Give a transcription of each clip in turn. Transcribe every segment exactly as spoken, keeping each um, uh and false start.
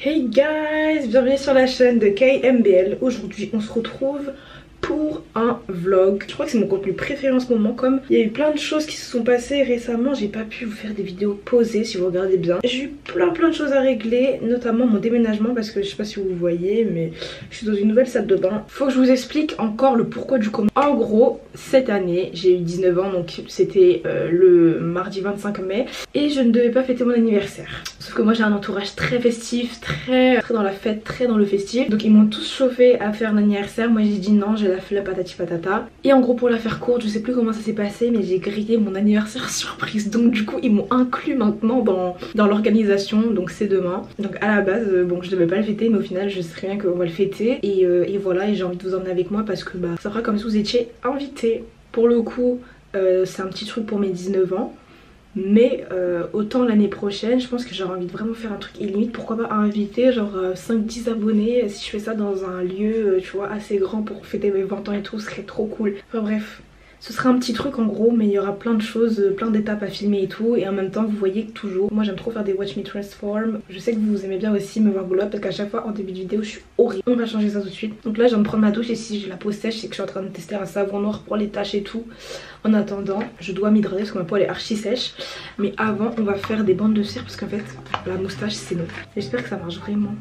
Hey guys, bienvenue sur la chaîne de K M B L. Aujourd'hui on se retrouve pour un vlog. Je crois que c'est mon contenu préféré en ce moment, comme il y a eu plein de choses qui se sont passées récemment. J'ai pas pu vous faire des vidéos posées si vous regardez bien. J'ai eu plein plein de choses à régler, notamment mon déménagement, parce que je sais pas si vous voyez mais je suis dans une nouvelle salle de bain. Faut que je vous explique encore le pourquoi du comment. En gros, cette année j'ai eu dix-neuf ans, donc c'était euh, le mardi vingt-cinq mai, et je ne devais pas fêter mon anniversaire. Sauf que moi j'ai un entourage très festif, très, très dans la fête, très dans le festif. Donc ils m'ont tous chauffé à faire un anniversaire. Moi j'ai dit non, j'ai la flemme, patati patata. Et en gros, pour la faire courte, je sais plus comment ça s'est passé, mais j'ai grillé mon anniversaire surprise. Donc du coup ils m'ont inclus maintenant dans, dans l'organisation. Donc c'est demain. Donc à la base, euh, bon je devais pas le fêter, mais au final je sais bien qu'on va le fêter. Et, euh, et voilà, et j'ai envie de vous emmener avec moi parce que bah ça fera comme si vous étiez invités. Pour le coup euh, c'est un petit truc pour mes dix-neuf ans. Mais euh, autant l'année prochaine, je pense que j'aurais envie de vraiment faire un truc, et limite pourquoi pas inviter genre euh, cinq dix abonnés. Si je fais ça dans un lieu, euh, tu vois, assez grand pour fêter mes vingt ans et tout, ce serait trop cool. Enfin bref, ce sera un petit truc en gros, mais il y aura plein de choses, plein d'étapes à filmer et tout. Et en même temps vous voyez que toujours, moi j'aime trop faire des Watch Me Transform. Je sais que vous aimez bien aussi me voir glow up, parce qu'à chaque fois en début de vidéo je suis horrible. On va changer ça tout de suite. Donc là je viens de prendre ma douche, et si j'ai la peau sèche c'est que je suis en train de tester un savon noir pour les taches et tout. En attendant je dois m'hydrater parce que ma peau elle est archi sèche. Mais avant on va faire des bandes de cire, parce qu'en fait la moustache c'est non. J'espère que ça marche vraiment.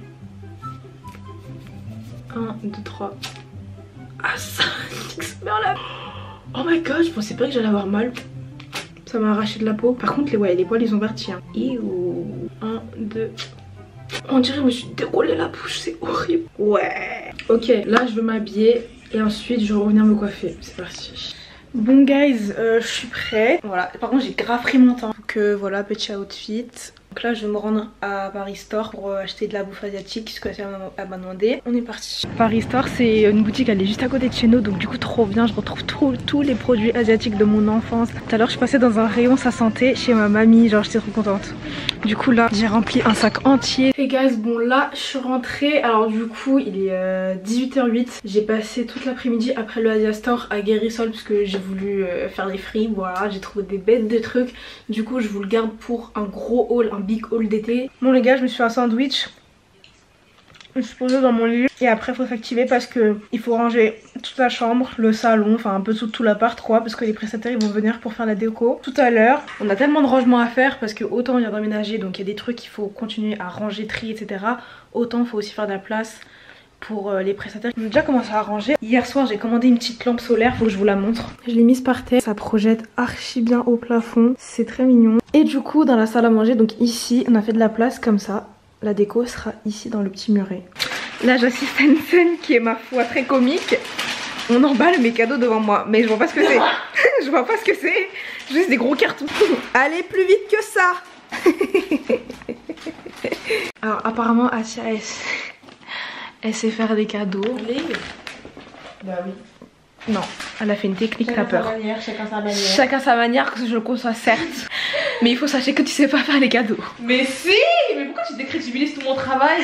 un, deux, trois. Ah ça me met la... Oh my god, je pensais pas que j'allais avoir mal. Ça m'a arraché de la peau. Par contre les, ouais, les poils ils ont parti hein. un, deux. On dirait que je me suis déroulé la bouche, c'est horrible. Ouais. Ok, là je veux m'habiller et ensuite je vais revenir me coiffer. C'est parti. Bon guys, euh, je suis prête. Voilà, par contre j'ai grave pris mon temps. Donc euh, voilà, petit outfit. Donc là je vais me rendre à Paris Store pour euh, acheter de la bouffe asiatique, ce que ça m'a demandé. On est parti. Paris Store c'est une boutique, elle est juste à côté de chez nous, donc du coup trop bien. Je retrouve tous les produits asiatiques de mon enfance. Tout à l'heure je passais dans un rayon sa santé chez ma mamie, genre j'étais trop contente. Du coup là j'ai rempli un sac entier. Et guys, bon là je suis rentrée. Alors du coup il est euh, dix-huit heures huit. J'ai passé toute l'après-midi après le Asia Store à Guérissol parce que j'ai voulu euh, faire des frites. Voilà, j'ai trouvé des bêtes de trucs. Du coup je vous le garde pour un gros haul, un big haul d'été. Bon les gars, je me suis fait un sandwich. Je suis posée dans mon lit et après faut s'activer parce que il faut ranger toute la chambre, le salon, enfin un peu tout, tout l'appart quoi, parce que les prestataires ils vont venir pour faire la déco tout à l'heure. On a tellement de rangements à faire parce que autant il y a d'emménager, donc il y a des trucs qu'il faut continuer à ranger, trier, et cetera. Autant il faut aussi faire de la place pour euh, les prestataires. J'ai déjà commencé à ranger. Hier soir j'ai commandé une petite lampe solaire, faut que je vous la montre. Je l'ai mise par terre, ça projette archi bien au plafond, c'est très mignon. Et du coup dans la salle à manger, donc ici on a fait de la place comme ça. La déco sera ici dans le petit muret. Là j'assiste à une scène qui est ma foi très comique. On emballe mes cadeaux devant moi, mais je vois pas ce que c'est. Je vois pas ce que c'est. Juste des gros cartons. Allez plus vite que ça. Alors apparemment Asia elle, elle sait faire des cadeaux. Bah oui. Non, elle a fait une technique, t'as peur. Manière, chacun sa manière. Chacun sa manière, que je le conçois certes. Mais il faut sachez que tu sais pas faire les cadeaux. Mais si. Mais pourquoi tu décrédibilises tout mon travail?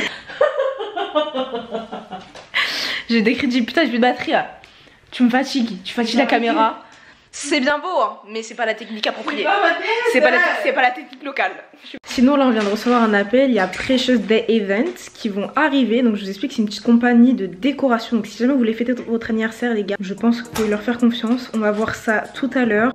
J'ai décrédibilé, putain j'ai plus de batterie là. Tu me fatigues, tu fatigues la caméra. C'est bien beau hein, mais c'est pas la technique appropriée. C'est pas, pas, pas la technique locale. Sinon là on vient de recevoir un appel, il y a Precious Day Events qui vont arriver. Donc je vous explique, c'est une petite compagnie de décoration. Donc si jamais vous voulez fêter votre anniversaire les gars, je pense que vous pouvez leur faire confiance. On va voir ça tout à l'heure.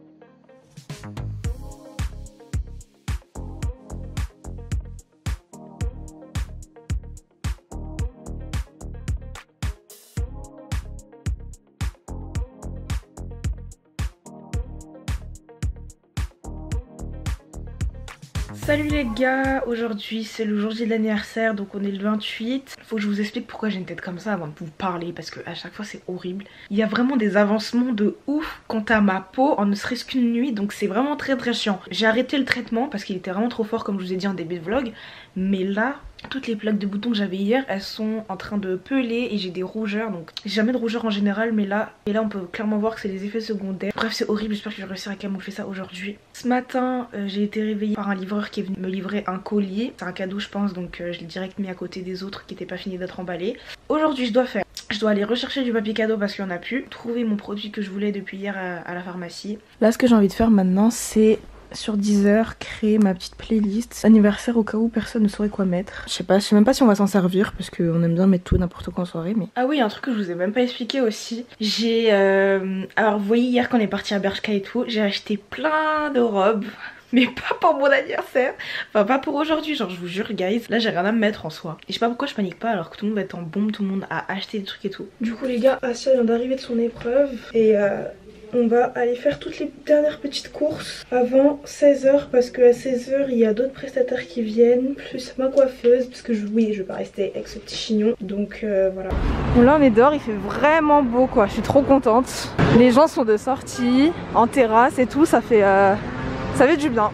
Salut les gars, aujourd'hui c'est le jour J de l'anniversaire, donc on est le vingt-huit. Faut que je vous explique pourquoi j'ai une tête comme ça avant de vous parler, parce que à chaque fois c'est horrible. Il y a vraiment des avancements de ouf quant à ma peau en ne serait-ce qu'une nuit, donc c'est vraiment très très chiant. J'ai arrêté le traitement parce qu'il était vraiment trop fort comme je vous ai dit en début de vlog, mais là toutes les plaques de boutons que j'avais hier elles sont en train de peler et j'ai des rougeurs. Donc j'ai jamais de rougeurs en général, mais là et là on peut clairement voir que c'est les effets secondaires. Bref c'est horrible, j'espère que je vais réussir à camoufler ça aujourd'hui. Ce matin euh, j'ai été réveillée par un livreur qui est venu me livrer un collier. C'est un cadeau je pense, donc euh, je l'ai direct mis à côté des autres qui n'étaient pas finis d'être emballés. Aujourd'hui je dois faire, je dois aller rechercher du papier cadeau parce qu'il n'y en a plus, trouver mon produit que je voulais depuis hier à, à la pharmacie. Là ce que j'ai envie de faire maintenant c'est sur Deezer, créer ma petite playlist anniversaire au cas où personne ne saurait quoi mettre. Je sais pas, je sais même pas si on va s'en servir parce qu'on aime bien mettre tout n'importe quoi en soirée. Mais ah oui, un truc que je vous ai même pas expliqué aussi. J'ai euh... alors vous voyez hier quand on est parti à Bershka et tout, j'ai acheté plein de robes. Mais pas pour mon anniversaire, enfin pas pour aujourd'hui, genre je vous jure guys, là j'ai rien à me mettre en soi. Et je sais pas pourquoi je panique pas alors que tout le monde va être en bombe, tout le monde a acheté des trucs et tout. Du coup les gars, Asia vient d'arriver de son épreuve et euh, on va aller faire toutes les dernières petites courses avant seize heures parce qu'à seize heures il y a d'autres prestataires qui viennent, plus ma coiffeuse parce que je, oui je vais pas rester avec ce petit chignon, donc euh, voilà. Bon là on est dehors, il fait vraiment beau quoi, je suis trop contente. Les gens sont de sortie, en terrasse et tout, ça fait... Euh... ça fait du bien.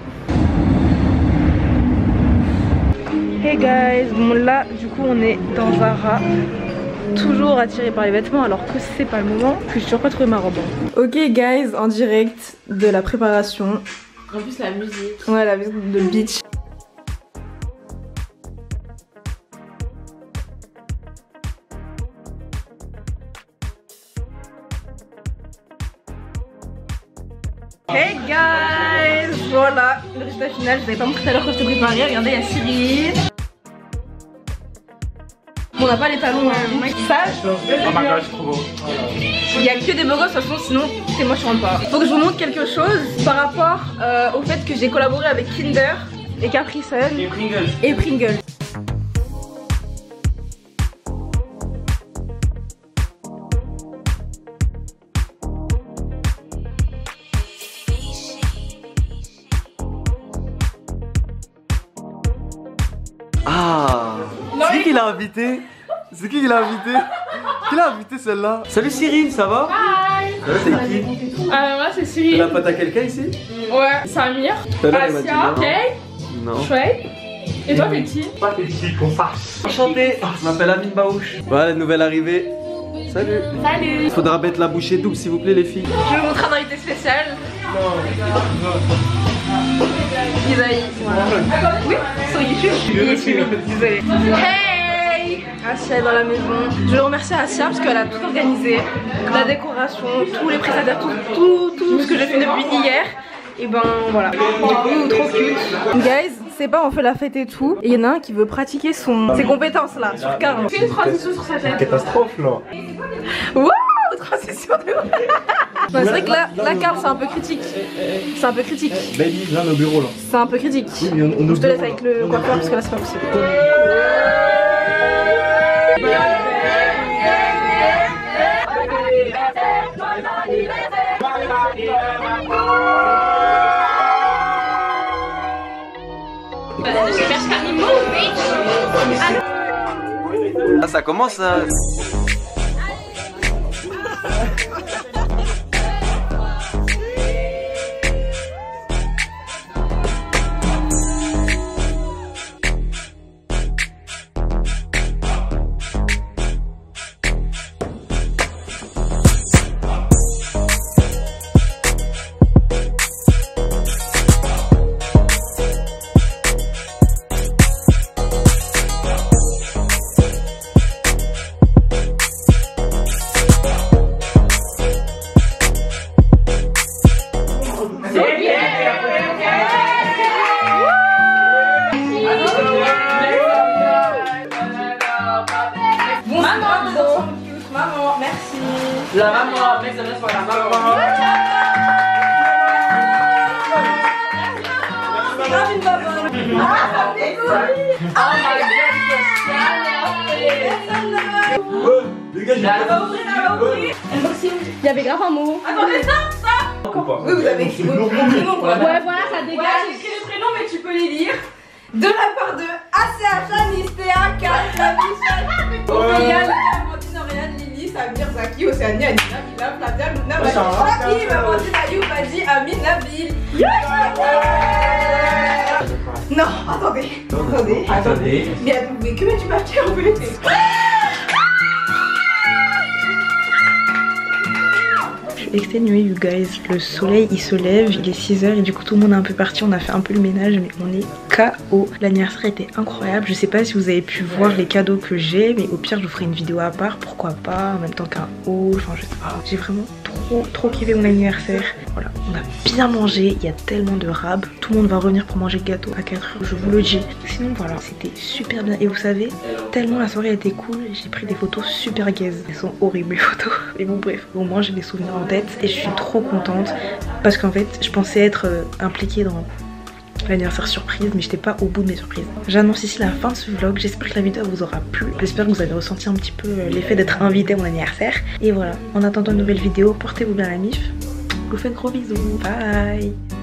Hey guys, bon là du coup on est dans Zara. Toujours attirée par les vêtements alors que c'est pas le moment, parce que j'ai toujours pas trouvé ma robe. Ok guys, en direct de la préparation. En plus la musique. Ouais, la musique de beach. Hey guys, voilà le résultat final. Je vous avais pas montré tout à l'heure quand je te préparais. Regardez, il y a Cyril. Bon, on n'a pas les talons euh, sales. Oh my god, c'est trop beau. Il y a que des beaux gosses de toute façon, sinon c'est moi je rentre pas. Faut que je vous montre quelque chose par rapport euh, au fait que j'ai collaboré avec Kinder et Capri Sun Et Pringles. et Pringles. Ah, c'est qui qui l'a invité? C'est qui qui l'a invité? Qui l'a invité celle-là? Salut Cyril, ça va? Hi. C'est qui? Euh, moi c'est Tu Cyril. l'as pote à quelqu'un ici? Ouais, Samir, Tout à l'heure, il m'a dit Asia, non. Kay, Non. Shrey. Et toi t'es qui? Pas tes petits qu'on fasse. Enchanté, je m'appelle Amine Baouche. Voilà, nouvelle arrivée. Salut. Salut. Faudra mettre la bouchée double s'il vous plaît les filles. Je vais vous montrer un invité spécial. Isaïe. Voilà. Oui, sur YouTube. Désolée. Hey, Asia est dans la maison. Je veux remercier Asia parce qu'elle a tout organisé. La décoration, tous les prestataires, tout, tout, tout ce que j'ai fait depuis hier. Et ben voilà. Du coup, trop cute. Guys, c'est pas on fait la fête et tout. Et il y en a un qui veut pratiquer son, ses compétences là, sur quinze. Fais une transition sur sa tête. Catastrophe là. Wouh, transition de ouf. Ouais, c'est vrai que là, la carte c'est un peu critique. C'est un peu critique. Baby, viens au bureau là. C'est un peu critique. Oui, mais on, on Je te laisse avec le coiffeur parce que là c'est pas possible. Ah, ça commence à... Maman, merci. La maman, mec, ça laisse pour la maman. Il y avait grave un mot. Attendez ça, ça. Oui, vous avez écrit vos prénoms quoi. Ouais, voilà, ça dégage. Ouais, j'ai écrit les prénoms mais tu peux les lire. De la part de Asia, Janice, Théa, Karina, Michel, Ophélia, Amandine, Oriane, Lily, Samir, Zaki, Océanie, Anina, Mila, Flavia, Luna, Hakim, Amandine, Ayoub, Adi, Amine, Nabil. Non, attendez, attendez. Attendez. Mais, mais que tu m'as acheté en fait? suis exténuée you guys. Le soleil il se lève, il est six heures et du coup tout le monde est un peu parti, on a fait un peu le ménage mais on est K O. L'anniversaire était incroyable, je sais pas si vous avez pu voir les cadeaux que j'ai mais au pire je vous ferai une vidéo à part, pourquoi pas, en même temps qu'un haul, enfin je sais pas. J'ai vraiment trop trop kiffé mon anniversaire. Voilà, on a bien mangé, il y a tellement de rab, tout le monde va revenir pour manger le gâteau à quatre heures, je vous le dis. Sinon voilà, c'était super bien et vous savez, tellement la soirée était cool, j'ai pris des photos super gaze. Elles sont horribles les photos. Mais bon bref, au moins j'ai des souvenirs en tête et je suis trop contente parce qu'en fait je pensais être euh, impliquée dans l'anniversaire surprise mais j'étais pas au bout de mes surprises. J'annonce ici la fin de ce vlog, j'espère que la vidéo vous aura plu, j'espère que vous avez ressenti un petit peu l'effet d'être invité à mon anniversaire. Et voilà, en attendant une nouvelle vidéo, portez-vous bien la mif, je vous fais de gros bisous, bye.